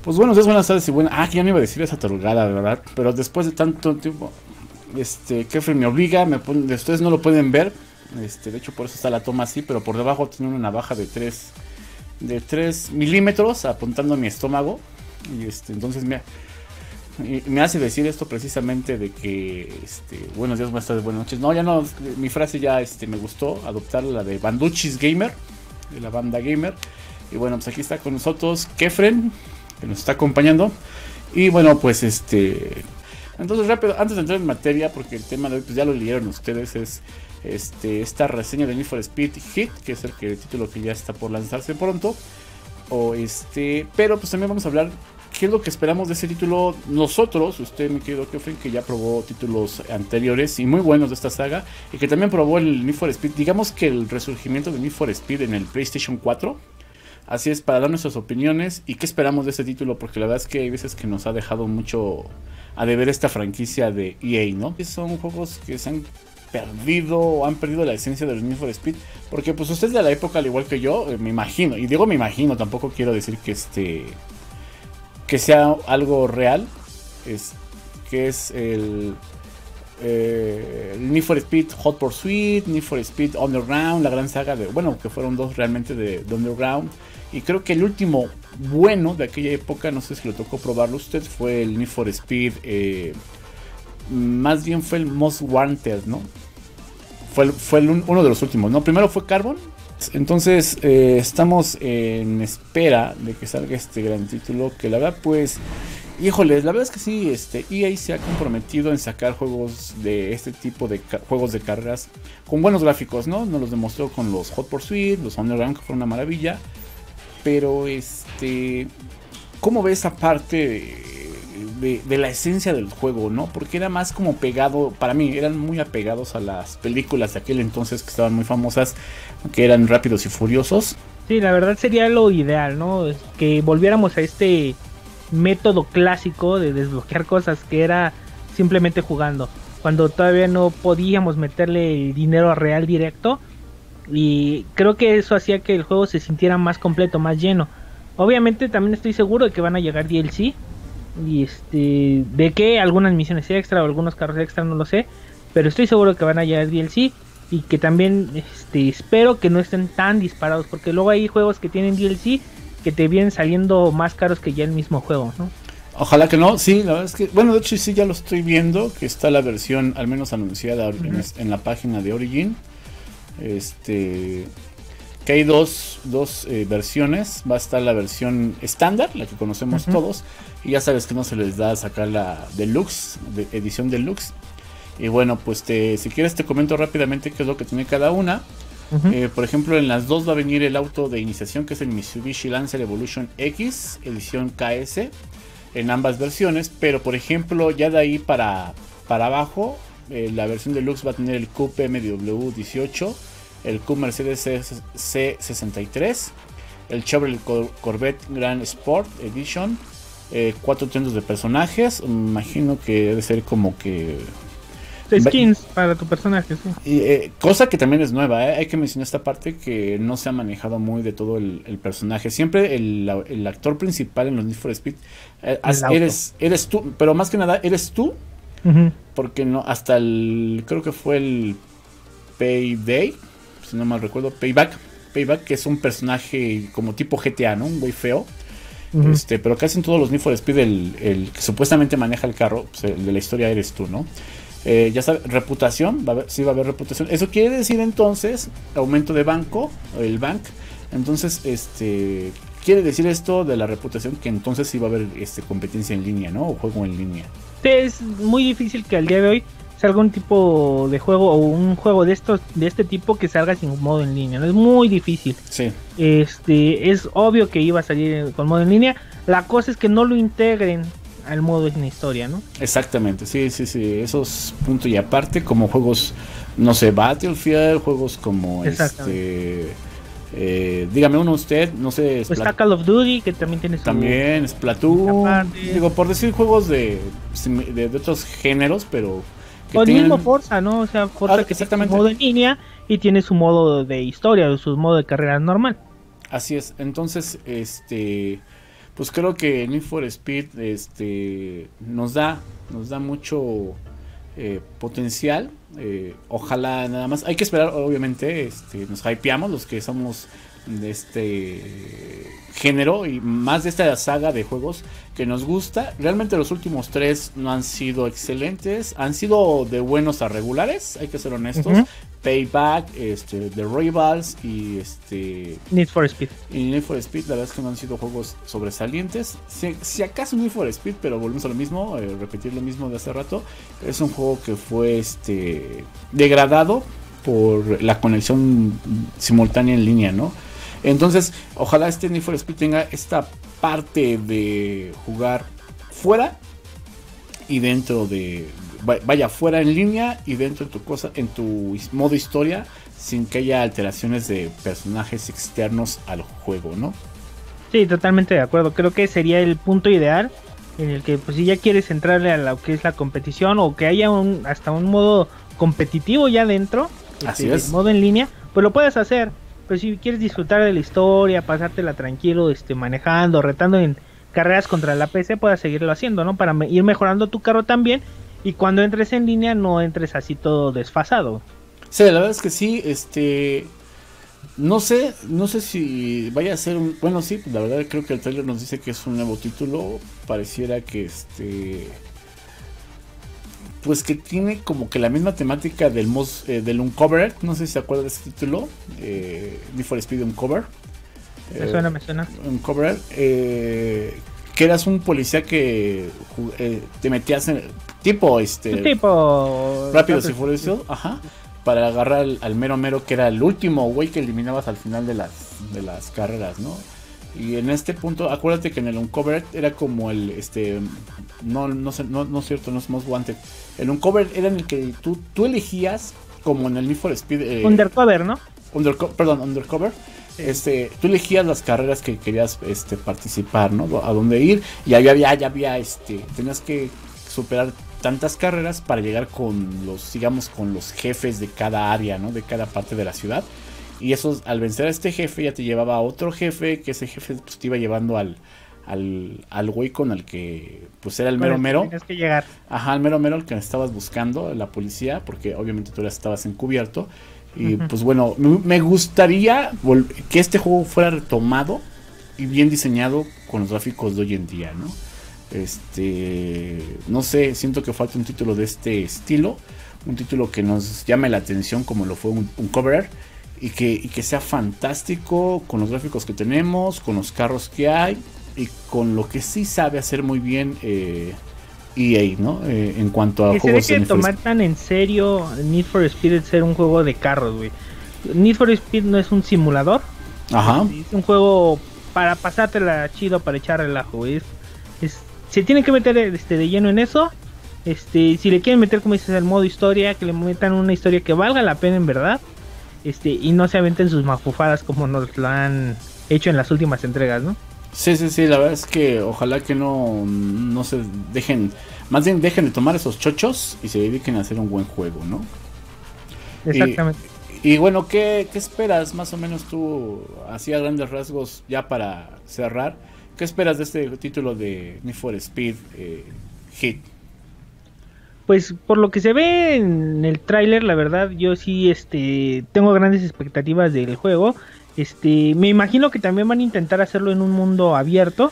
Pues buenos días, buenas tardes y buenas. Ah, que ya me iba a decir esa tarugada, ¿verdad? Pero después de tanto tiempo, Kefren me obliga, ustedes no lo pueden ver. De hecho, por eso está la toma así, pero por debajo tiene una navaja de 3 milímetros apuntando a mi estómago. Entonces me hace decir esto precisamente de que, buenos días, buenas tardes, buenas noches. No, ya no, mi frase ya, me gustó adoptar la de Banduchis Gamer, de la banda Gamer. Y bueno, pues aquí está con nosotros Kefren, que nos está acompañando. Y bueno, pues entonces rápido, antes de entrar en materia, porque el tema de hoy pues ya lo leyeron ustedes, es esta reseña de Need for Speed Heat, que es el título que ya está por lanzarse pronto. Pero pues también vamos a hablar qué es lo que esperamos de ese título nosotros, usted mi querido Kefren, que ya probó títulos anteriores y muy buenos de esta saga, y que también probó el Need for Speed, digamos que el resurgimiento de Need for Speed en el PlayStation 4. Así es, para dar nuestras opiniones y qué esperamos de este título, porque la verdad es que hay veces que nos ha dejado mucho a deber esta franquicia de EA, ¿no? Son juegos que se han perdido o han perdido la esencia del Need for Speed, porque pues usted es de la época, al igual que yo, me imagino, y digo me imagino, tampoco quiero decir que sea algo real, que es el Need for Speed Hot Pursuit, Need for Speed Underground, la gran saga bueno, que fueron dos realmente de Underground. Y creo que el último bueno de aquella época, no sé si lo tocó probarlo usted, fue el Need for Speed, más bien fue el Most Wanted, ¿no? Fue uno de los últimos, ¿no? Primero fue Carbon. Entonces estamos en espera de que salga este gran título, que la verdad pues, híjoles, la verdad es que sí, EA se ha comprometido en sacar juegos de este tipo de juegos de carreras con buenos gráficos, ¿no? Nos los demostró con los Hot Pursuit, los Underground, que fueron una maravilla. Pero ¿cómo ves esa parte de la esencia del juego, ¿no? Porque era más como pegado, para mí, eran muy apegados a las películas de aquel entonces que estaban muy famosas, que eran Rápidos y Furiosos. Sí, la verdad sería lo ideal, ¿no? Que volviéramos a este método clásico de desbloquear cosas, que era simplemente jugando, cuando todavía no podíamos meterle dinero real directo. Y creo que eso hacía que el juego se sintiera más completo, más lleno. Obviamente también estoy seguro de que van a llegar DLC. Y de que algunas misiones extra o algunos carros extra, no lo sé. Pero estoy seguro que van a llegar DLC. Y que también espero que no estén tan disparados, porque luego hay juegos que tienen DLC que te vienen saliendo más caros que ya el mismo juego, ¿no? Ojalá que no, sí, la verdad es que, bueno, de hecho sí, ya lo estoy viendo, que está la versión al menos anunciada en la página de Origin. Que hay dos versiones. Va a estar la versión estándar, la que conocemos todos, y ya sabes que no se les da sacar la deluxe, edición deluxe. Y bueno, pues si quieres te comento rápidamente qué es lo que tiene cada una. Por ejemplo, en las dos va a venir el auto de iniciación, que es el Mitsubishi Lancer Evolution X edición KS, en ambas versiones. Pero por ejemplo, ya de ahí para abajo, la versión deluxe va a tener el Coupe MW 18, el Coupe Mercedes C63, el Chevrolet Corvette Grand Sport Edition, 4 tiendas de personajes. Me imagino que debe ser como que skins para tu personaje, sí. Cosa que también es nueva, hay que mencionar esta parte, que no se ha manejado muy de todo el personaje. Siempre el actor principal en los Need for Speed eres tú, pero más que nada eres tú. Porque no, hasta creo que fue el Payday, si no mal recuerdo, Payback, que es un personaje como tipo GTA, ¿no? Un güey feo. Pero casi en todos los Need for Speed el que supuestamente maneja el carro, pues el de la historia eres tú, ¿no? Ya sabes, reputación, sí va a haber reputación. Eso quiere decir entonces aumento de banco, el bank. Entonces, quiere decir esto de la reputación, que entonces sí va a haber competencia en línea, ¿no? O juego en línea. Es muy difícil que al día de hoy salga un tipo de juego o un juego de este tipo que salga sin modo en línea, ¿no? Es muy difícil. Sí. Es obvio que iba a salir con modo en línea. La cosa es que no lo integren al modo en historia, ¿no? Exactamente, sí, eso es punto y aparte, como juegos, no sé, Battlefield, juegos como dígame uno usted, no sé, pues está Call of Duty, que también tiene su... También Splatoon, digo, por decir juegos de otros géneros, pero o el mismo Forza, ¿no? O sea, Forza que tiene su modo en línea y tiene su modo de historia o su modo de carrera normal. Así es, entonces, pues creo que Need for Speed nos da mucho potencial. Ojalá nada más. Hay que esperar, obviamente. Nos hypeamos los que somos de este género y más de esta saga de juegos que nos gusta. Realmente los últimos 3 no han sido excelentes, han sido de buenos a regulares, hay que ser honestos. Payback, The Rivals y Need for Speed. Y Need for Speed, la verdad es que no han sido juegos sobresalientes. Si acaso Need for Speed, pero volvemos a lo mismo, repetir lo mismo de hace rato. Es un juego que fue degradado por la conexión simultánea en línea, ¿no? Entonces, ojalá Need for Speed tenga esta parte de jugar fuera y dentro de... Vaya, fuera en línea y dentro de tu cosa, en tu modo historia, sin que haya alteraciones de personajes externos al juego, ¿no? Sí, totalmente de acuerdo. Creo que sería el punto ideal en el que, pues, si ya quieres entrarle a lo que es la competición o que haya hasta un modo competitivo ya dentro, así es, modo en línea, pues lo puedes hacer. Pero si quieres disfrutar de la historia, pasártela tranquilo, manejando, retando en carreras contra la PC, puedes seguirlo haciendo, ¿no? Para ir mejorando tu carro también. Y cuando entres en línea, no entres así todo desfasado. Sí, la verdad es que sí, no sé si vaya a ser un... Bueno, sí, la verdad creo que el trailer nos dice que es un nuevo título. Pareciera que pues que tiene como que la misma temática del Uncovered. No sé si se acuerdan de ese título, Need for Speed Uncovered. Me suena. Uncovered, que eras un policía que te metías en tipo Rápidos y Furiosos, ajá, para agarrar al mero que era el último güey que eliminabas al final de las carreras, ¿no? Y en este punto, acuérdate que en el Uncovered era como el no es cierto, no es Most Wanted. El Uncovered era en el que tú elegías, como en el Need for Speed Undercover, ¿no? Undercover. Tú elegías las carreras que querías participar, ¿no? A dónde ir, y había tenías que superar tantas carreras para llegar con los jefes de cada área, ¿no? De cada parte de la ciudad. Y eso, al vencer a este jefe, ya te llevaba a otro jefe, que ese jefe pues, te iba llevando al güey con el que pues era el mero. Tienes que llegar. Ajá, el mero el que estabas buscando, la policía, porque obviamente tú ya estabas encubierto. Y pues bueno, me gustaría que este juego fuera retomado y bien diseñado con los gráficos de hoy en día, ¿no? No sé, siento que falta un título de este estilo, un título que nos llame la atención como lo fue un Coverer, y que sea fantástico con los gráficos que tenemos, con los carros que hay y con lo que sí sabe hacer muy bien EA, ¿no? En cuanto a que juegos se deje de tomar tan en serio Need for Speed de ser un juego de carros, güey. Need for Speed no es un simulador. Ajá. Es un juego para pasártela chido, para echar relajo, güey. Se tiene que meter de lleno en eso. Si le quieren meter, como dices, el modo historia, que le metan una historia que valga la pena en verdad. Y no se aventen sus mafufadas como nos lo han hecho en las últimas entregas, ¿no? Sí, la verdad es que ojalá que no se dejen, más bien dejen de tomar esos chochos y se dediquen a hacer un buen juego, ¿no? Exactamente. Y bueno, ¿qué esperas más o menos tú, así a grandes rasgos, ya para cerrar? ¿Qué esperas de este título de Need for Speed Heat? Pues por lo que se ve en el tráiler, la verdad, yo sí tengo grandes expectativas del juego. Me imagino que también van a intentar hacerlo en un mundo abierto,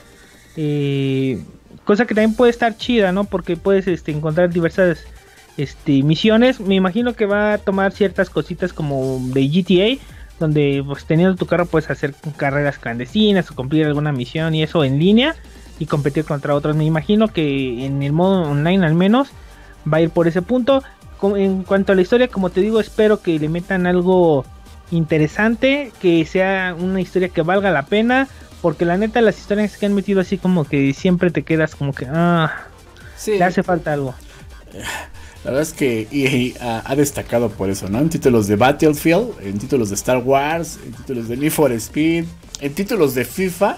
cosa que también puede estar chida, ¿no? Porque puedes encontrar diversas misiones. Me imagino que va a tomar ciertas cositas como de GTA, donde pues teniendo tu carro puedes hacer carreras clandestinas o cumplir alguna misión y eso en línea y competir contra otros. Me imagino que en el modo online al menos va a ir por ese punto. En cuanto a la historia, como te digo, espero que le metan algo interesante, que sea una historia que valga la pena, porque la neta las historias que han metido así como que siempre te quedas como que sí, le hace falta algo. La verdad es que EA ha destacado por eso, ¿no? En títulos de Battlefield, en títulos de Star Wars, en títulos de Need for Speed, en títulos de FIFA,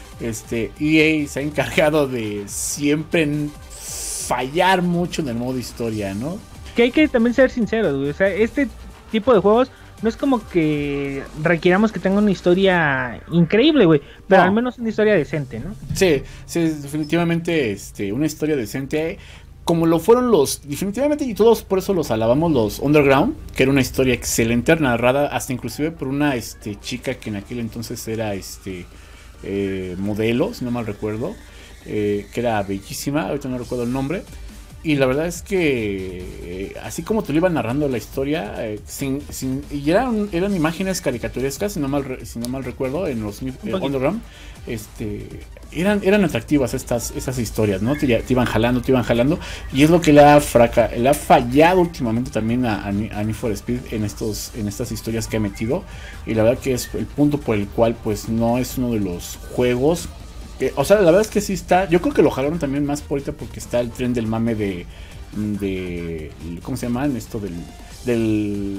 EA se ha encargado de siempre fallar mucho en el modo historia, ¿no? Que hay que también ser sinceros, güey. O sea, este tipo de juegos no es como que requiramos que tenga una historia increíble, güey, pero No. al menos una historia decente, ¿no? Sí, sí, definitivamente una historia decente. Como lo fueron definitivamente, y todos por eso los alabamos, los Underground, que era una historia excelente, narrada hasta inclusive por una chica que en aquel entonces era modelo, si no mal recuerdo, que era bellísima, ahorita no recuerdo el nombre. Y la verdad es que así como te lo iban narrando la historia, y eran imágenes caricaturescas, si no mal recuerdo, en los Underground, eran atractivas esas historias, ¿no? Te iban jalando, y es lo que le ha fallado últimamente también a Need for Speed en estas historias que ha metido, y la verdad que es el punto por el cual pues no es uno de los juegos. O sea, la verdad es que sí está. Yo creo que lo jalaron también más por ahorita porque está el tren del mame de ¿cómo se llama? Esto del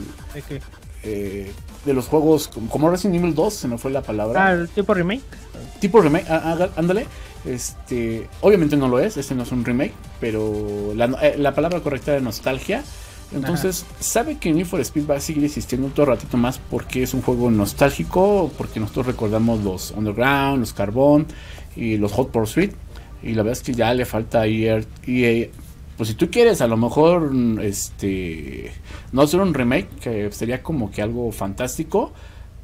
de los juegos como Resident Evil 2, se me fue la palabra. Ah, tipo remake. Tipo remake, ándale. Obviamente no lo es, no es un remake, pero la palabra correcta es nostalgia. Entonces, sabe que Need for Speed va a seguir existiendo otro ratito más porque es un juego nostálgico, porque nosotros recordamos los Underground, los Carbon y los Hot Pursuit, y la verdad es que ya le falta EA, pues si tú quieres a lo mejor no hacer un remake, que sería como que algo fantástico,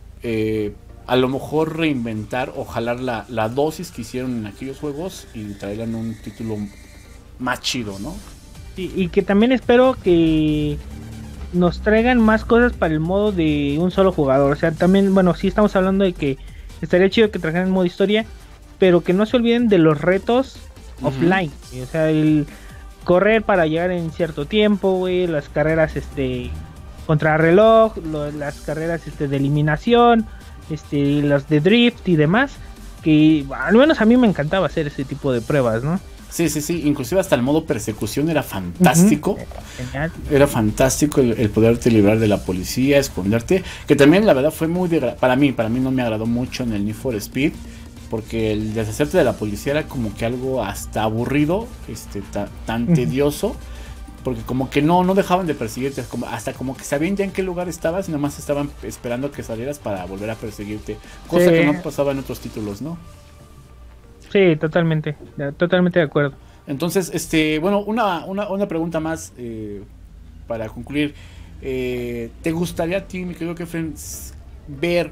a lo mejor reinventar o jalar la dosis que hicieron en aquellos juegos y traerán un título más chido, ¿no? Y que también espero que nos traigan más cosas para el modo de un solo jugador. O sea, también, bueno, sí estamos hablando de que estaría chido que trajeran el modo historia, pero que no se olviden de los retos offline. O sea, el correr para llegar en cierto tiempo, güey, las carreras contra reloj, las carreras de eliminación, las de drift y demás, que al menos a mí me encantaba hacer ese tipo de pruebas, ¿no? Sí, inclusive hasta el modo persecución era fantástico. Genial. Era fantástico el poderte librar de la policía, esconderte, que también la verdad fue muy para mí no me agradó mucho en el Need for Speed, porque el deshacerte de la policía era como que algo hasta aburrido, tan tedioso, porque como que no dejaban de perseguirte, hasta como que sabían ya en qué lugar estabas y nomás estaban esperando que salieras para volver a perseguirte, cosa que no pasaba en otros títulos, ¿no? Sí, totalmente de acuerdo. Entonces, bueno, una pregunta más para concluir. ¿Te gustaría a ti, mi querido Kefren, ver,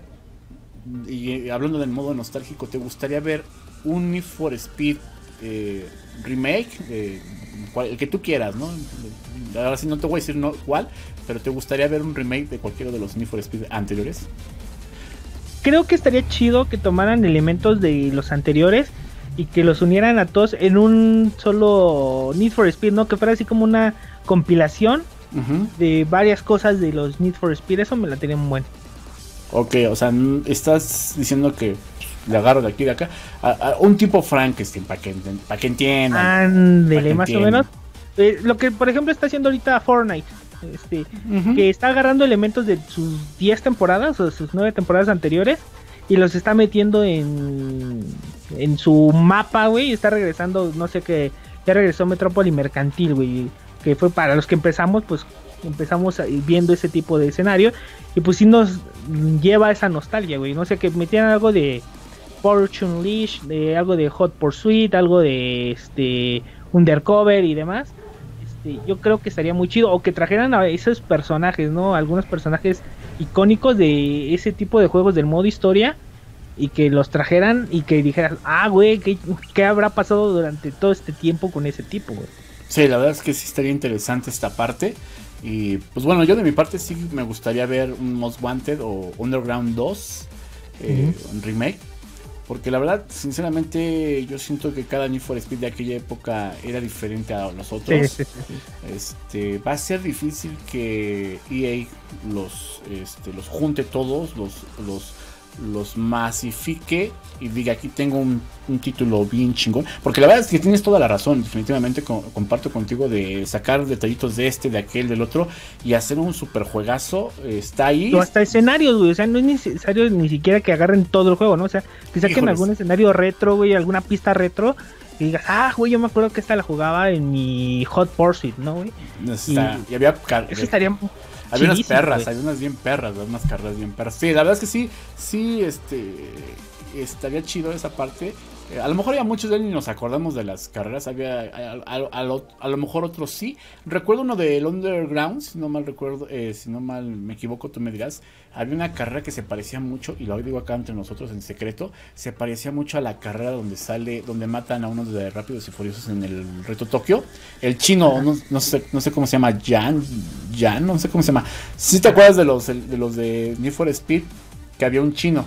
y hablando del modo nostálgico, te gustaría ver un Need for Speed remake, el que tú quieras, ¿no? Ahora sí no te voy a decir cuál, pero te gustaría ver un remake de cualquiera de los Need for Speed anteriores? Creo que estaría chido que tomaran elementos de los anteriores y que los unieran a todos en un solo Need for Speed, ¿no? Que fuera así como una compilación de varias cosas de los Need for Speed. Eso me la tenía muy bueno. Ok, o sea, estás diciendo que le agarro de aquí y de acá a un tipo Frankenstein, para que entiendan. Ándele, más o menos. Lo que, por ejemplo, está haciendo ahorita Fortnite. Que está agarrando elementos de sus 10 temporadas o sus 9 temporadas anteriores y los está metiendo en su mapa, güey, y está regresando, no sé qué, ya regresó Metrópoli Mercantil, güey, que fue para los que empezamos viendo ese tipo de escenario y pues sí nos lleva a esa nostalgia, güey, no sé, que metieran algo de Fortune Unleashed, de algo de Hot Pursuit, algo de Undercover y demás. Yo creo que estaría muy chido, o que trajeran a esos personajes, ¿no? Algunos personajes icónicos de ese tipo de juegos del modo historia, y que los trajeran y que dijeras, güey, ¿qué habrá pasado durante todo este tiempo con ese tipo, güey? Sí, la verdad es que sí estaría interesante esta parte. Y pues bueno, yo de mi parte sí me gustaría ver un Most Wanted o Underground 2, un remake. Porque la verdad, sinceramente, yo siento que cada Need for Speed de aquella época era diferente a los otros. Sí. Va a ser difícil que EA los junte todos, los masifique y diga, aquí tengo un título bien chingón. Porque la verdad es que tienes toda la razón, definitivamente comparto contigo de sacar detallitos de de aquel, del otro y hacer un super juegazo. Está ahí. O hasta escenarios, güey, o sea, no es necesario ni siquiera que agarren todo el juego, ¿no? O sea, que saquen algún escenario retro, güey, alguna pista retro que digas, güey, yo me acuerdo que esta la jugaba en mi Hot Pursuit, ¿no, güey? Y había eso estaría había unas perras, güey. había unas bien perras, unas carreras bien perras. Sí, la verdad es que sí, estaría chido esa parte. A lo mejor ya muchos de él ni nos acordamos de las carreras. Había a lo mejor otros sí. Recuerdo uno del Underground, si no mal recuerdo, si no mal me equivoco, tú me dirás. Había una carrera que se parecía mucho, y lo digo acá entre nosotros en secreto, se parecía mucho a la carrera donde matan a unos de Rápidos y Furiosos en el Reto Tokio. El chino, no sé cómo se llama, Jan, no sé cómo se llama. ¿Sí te acuerdas de los de Need for Speed? Que había un chino.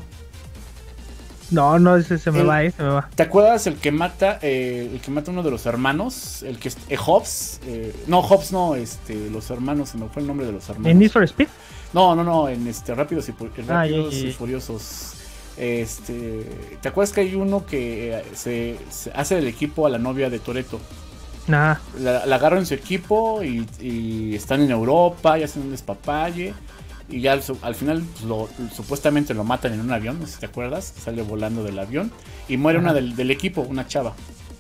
No, ese se me va. ¿Te acuerdas el que mata uno de los hermanos? El que es Hobbs. Hobbs no, los hermanos, se me fue el nombre de los hermanos. ¿En Need for Speed? No, en Rápidos y Furiosos. ¿Te acuerdas que hay uno que se hace del equipo a la novia de Toretto? Nah. La agarran en su equipo y están en Europa y hacen un despapalle. Y ya al final pues, supuestamente lo matan en un avión, no sé si te acuerdas, sale volando del avión y muere una del equipo, una chava.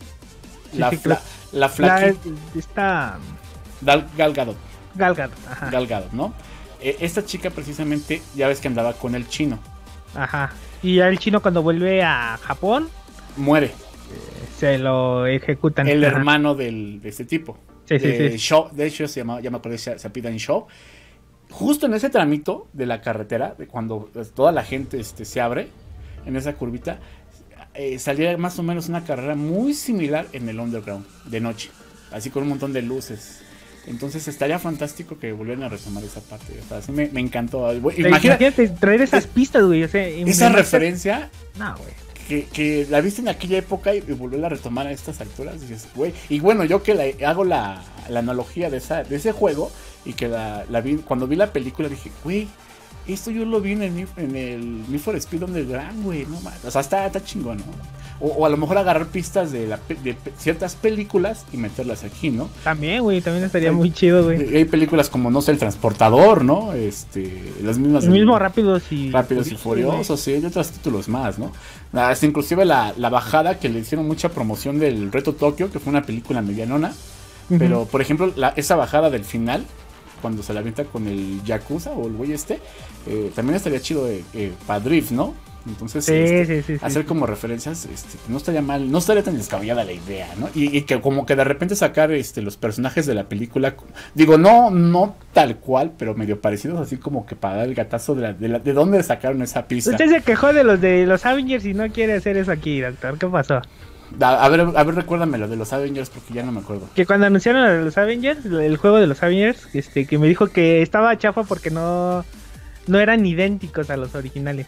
La flaquita. Está Gal Gadot. Ajá. Gal Gadot, ¿no? Esta chica precisamente, ya ves que andaba con el chino. Ajá. Y ya el chino cuando vuelve a Japón muere. Se lo ejecutan. El hermano de este tipo. Sí. Shaw, de hecho ya me acuerdo, se apellidan Shaw. Justo en ese tramito de la carretera, de cuando toda la gente se abre en esa curvita, salía más o menos una carrera muy similar en el Underground de noche, así con un montón de luces. Entonces estaría fantástico que volvieran a retomar esa parte. O sea, así me encantó. Imagínate traer esas pistas, güey. O sea, esa referencia. No, güey. Que la viste en aquella época y volverla a retomar a estas alturas, dices, güey. Y bueno, yo que hago la analogía de ese juego y que la vi, cuando vi la película dije, güey, esto yo lo vi en el Need for Speed Underground, güey, no mames. O sea, está chingón, ¿no? O a lo mejor agarrar pistas de ciertas películas y meterlas aquí, ¿no? También, güey, también estaría muy chido, güey. Hay películas como, no sé, El Transportador, ¿no? Las mismas. El mismo Rápidos y Furiosos, sí, y otros títulos más, ¿no? Hasta inclusive la bajada que le hicieron mucha promoción del Reto Tokio, que fue una película medianona. Pero, por ejemplo, esa bajada del final, cuando se la avienta con el Yakuza o el güey también estaría chido para Drift, ¿no? Entonces, sí, hacer como referencias, no estaría mal, no estaría tan descabellada la idea, ¿no? Y que como que de repente sacar los personajes de la película, digo, no tal cual, pero medio parecidos, así como que para dar el gatazo de dónde sacaron esa pista. Usted se quejó de los Avengers y no quiere hacer eso aquí, doctor. ¿Qué pasó? A ver, recuérdame lo de los Avengers porque ya no me acuerdo. Que cuando anunciaron a los Avengers, el juego de los Avengers, que me dijo que estaba chafa porque no eran idénticos a los originales.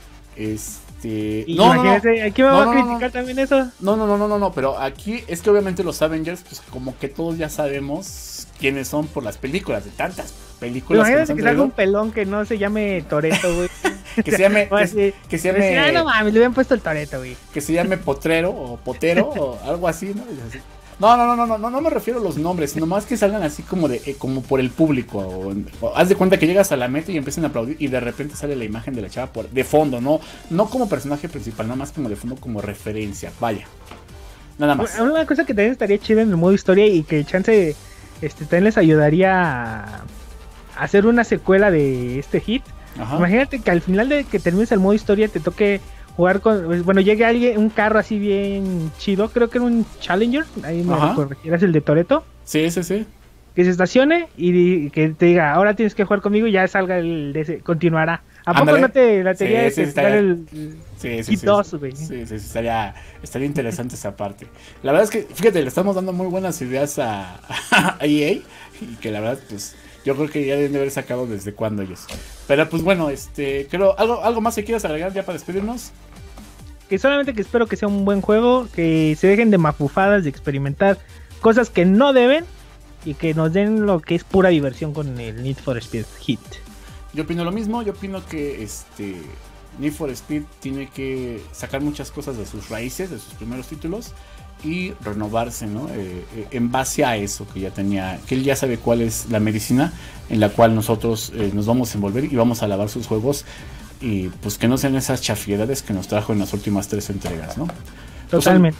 Imagínate, aquí me va a criticar también eso. No, pero aquí es que obviamente los Avengers, pues como que todos ya sabemos quiénes son por las películas, de tantas películas. Imagínate que salga un pelón que no se llame Toretto, güey. que se llame no mames, le habían puesto el Toretto, güey. Que se llame Potrero o Potero o algo así, ¿no? No me refiero a los nombres, sino más que salgan así como como por el público. O haz de cuenta que llegas a la meta y empiezan a aplaudir y de repente sale la imagen de la chava de fondo, no como personaje principal, nada más como de fondo, como referencia. Vaya, nada más. Una cosa que también estaría chida en el modo historia y que chance también les ayudaría a hacer una secuela de este hit. Ajá. Imagínate que al final de que termines el modo historia te toque jugar llegue un carro así bien chido, creo que era un Challenger, ahí me corregirás, el de Toretto. Sí. Que se estacione y que te diga, ahora tienes que jugar conmigo y ya salga continuará. ¿A poco no te la teoría de estar el Hit 2, güey? Sí, estaría interesante esa parte. La verdad es que, fíjate, le estamos dando muy buenas ideas a EA y que la verdad, pues, yo creo que ya deben de haber sacado desde cuando ellos. Pero pues bueno, creo, algo más que quieras agregar ya para despedirnos. Que solamente que espero que sea un buen juego, que se dejen de mafufadas, de experimentar cosas que no deben y que nos den lo que es pura diversión con el Need for Speed Hit. Yo opino lo mismo, yo opino que Need for Speed tiene que sacar muchas cosas de sus raíces, de sus primeros títulos y renovarse, ¿no? En base a eso que ya tenía, que él ya sabe cuál es la medicina en la cual nosotros nos vamos a envolver y vamos a alabar sus juegos y pues que no sean esas chafiedades que nos trajo en las últimas 3 entregas, ¿no? Totalmente.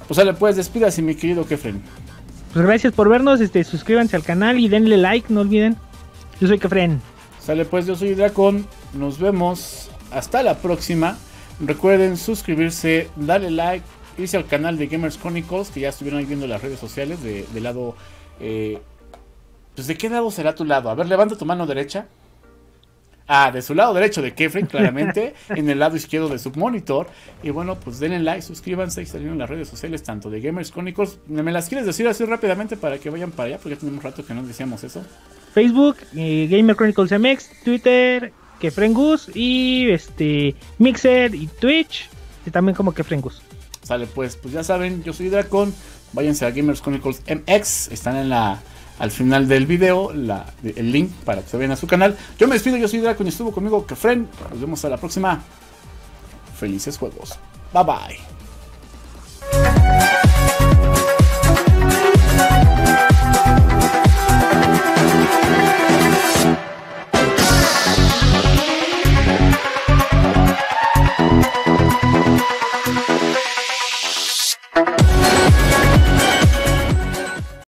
Pues sale pues, despídase mi querido Kefren. Pues gracias por vernos, suscríbanse al canal y denle like, no olviden. Yo soy Kefren. Sale pues, yo soy Dracon. Nos vemos hasta la próxima. Recuerden suscribirse, darle like, irse al canal de Gamers Chronicles, que ya estuvieron ahí viendo las redes sociales del lado. Pues de qué lado será tu lado. A ver, levanta tu mano derecha. Ah, de su lado derecho de Kefren, claramente. En el lado izquierdo de su monitor. Y bueno, pues denle like, suscríbanse y salieron las redes sociales, tanto de Gamers Chronicles. ¿Me las quieres decir así rápidamente para que vayan para allá? Porque ya tenemos un rato que no decíamos eso. Facebook, Gamer Chronicles MX, Twitter, Kefren Gus, y Mixer y Twitch, y también como Kefren Gus. Sale pues ya saben, yo soy Dracon. Váyanse a Gamers Chronicles MX. Están al final del video el link para que se vayan a su canal. Yo me despido, yo soy Dracon y estuvo conmigo Kefren. Nos vemos a la próxima. Felices juegos. Bye bye.